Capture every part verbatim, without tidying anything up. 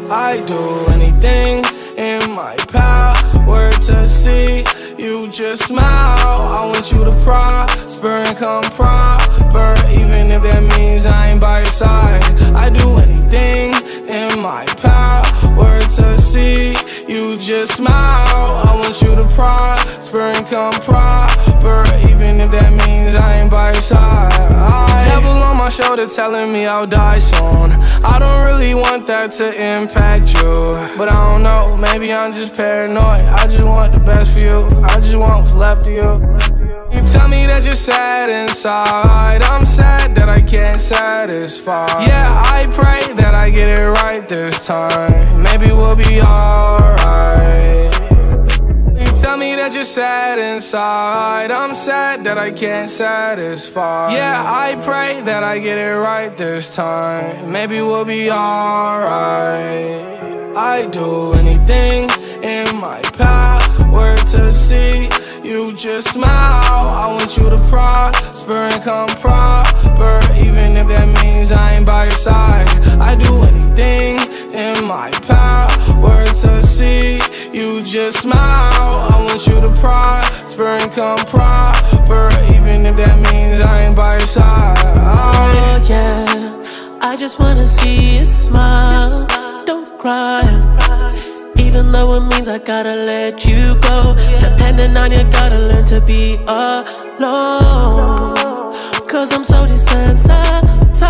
I do anything in my power to see you just smile. I want you to prosper and come proper, even if that means I ain't by your side. I do anything in my power to see you just smile. I want you to prosper and come proper, even if that means I ain't by your side. I devil on my shoulder telling me I'll die soon. I don't really want that to impact you, but I don't know, maybe I'm just paranoid. I just want the best for you, I just want what's left of you. You tell me that you're sad inside, I'm sad that I can't satisfy. Yeah, I pray that I get it right this time, maybe we'll be alright. You tell me that you're sad inside, I'm sad that I can't satisfy. Yeah, I pray that I get it right this time, maybe we'll be alright. I do anything in my power to see you just smile. I want you to prosper and come proper, even if that means I ain't by your side. I do anything in my power to see you just smile. I want you to prosper and come proper, even if that means I ain't by your side. Oh yeah, I just wanna see you smile. Don't cry, even though it means I gotta let you go. Depending on you, gotta learn to be alone. Cause I'm so desensitized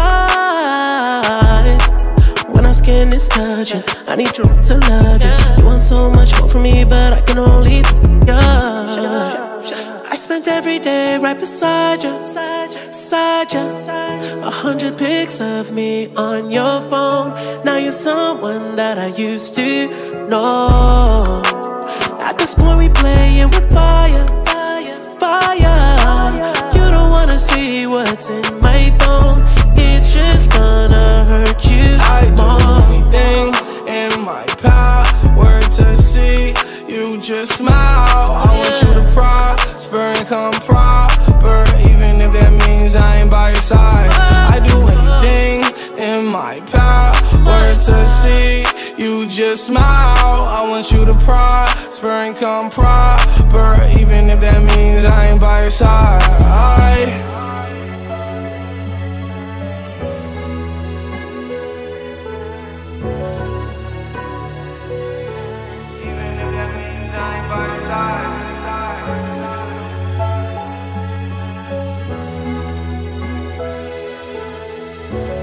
when our skin is touching. I need you to love you. You want so much more from me, but I can only f you. I spent every day right beside you, beside you. A hundred pics of me on your phone. Now you're someone that I used to know. At this point we playing with fire, fire. You don't wanna see what's in my phone. It's just gonna hurt you more. I do anything in my power to see you just smile. I want you to prosper and come proper, even if that means I ain't by your side. I do anything in my power to see you just smile. I want you to prosper and come proper, even if that means I ain't by your side. Even if that means I ain't by your side. We'll be right back.